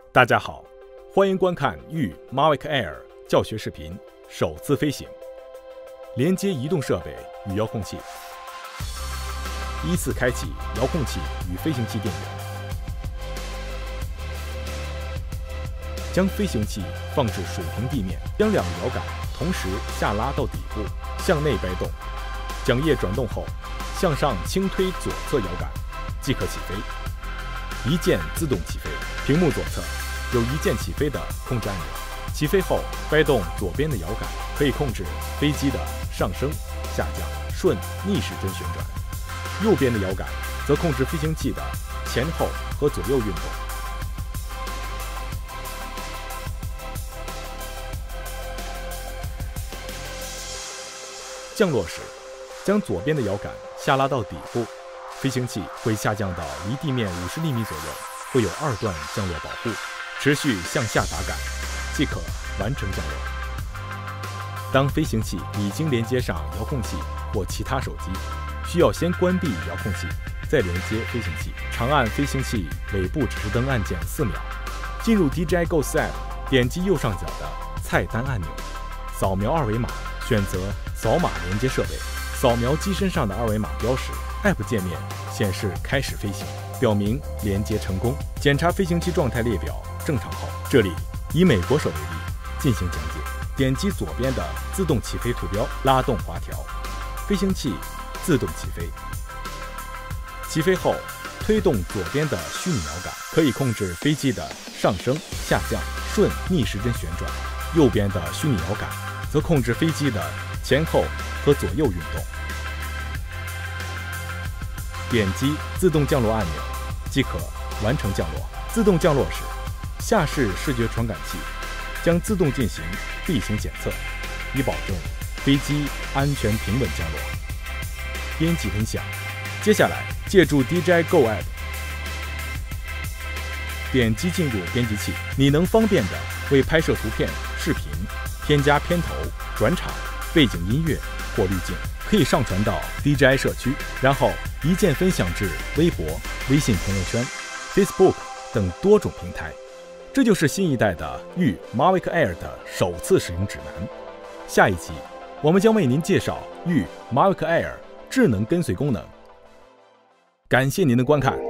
大家好，欢迎观看豫 Mavic Air 教学视频，首次飞行。连接移动设备与遥控器，依次开启遥控器与飞行器电源。将飞行器放置水平地面，将两个摇杆同时下拉到底部，向内掰动。桨叶转动后，向上轻推左侧摇杆，即可起飞。一键自动起飞，屏幕左侧有一键起飞的控制按钮。起飞后，掰动左边的摇杆，可以控制飞机的上升、下降、顺、逆时针旋转；右边的摇杆则控制飞行器的前后和左右运动。降落时，将左边的摇杆下拉到底部，飞行器会下降到离地面50厘米左右，会有2段降落保护，持续向下打杆，即可完成降落。当飞行器已经连接上遥控器或其他手机，需要先关闭遥控器，再连接飞行器。长按飞行器尾部指示灯按键4秒，进入 DJI Go 4 App， 点击右上角的菜单按钮，扫描二维码，选择扫码连接设备，扫描机身上的二维码标识 ，App 界面显示开始飞行，表明连接成功。检查飞行器状态列表正常后，这里以美国手为例进行讲解。点击左边的自动起飞图标，拉动滑条，飞行器自动起飞。起飞后，推动左边的虚拟摇杆，可以控制飞机的上升、下降、顺、逆时针旋转；右边的虚拟摇杆则控制飞机的前后和左右运动。点击自动降落按钮，即可完成降落。自动降落时，下视视觉传感器将自动进行地形检测，以保证飞机安全平稳降落。编辑分享。接下来，借助 DJI Go App， 点击进入编辑器，你能方便地为拍摄图片、视频添加片头、转场、背景音乐或滤镜，可以上传到 DJI 社区，然后一键分享至微博、微信朋友圈、Facebook 等多种平台。这就是新一代的豫 Mavic Air 的首次使用指南。下一集，我们将为您介绍豫 Mavic Air 智能跟随功能。感谢您的观看。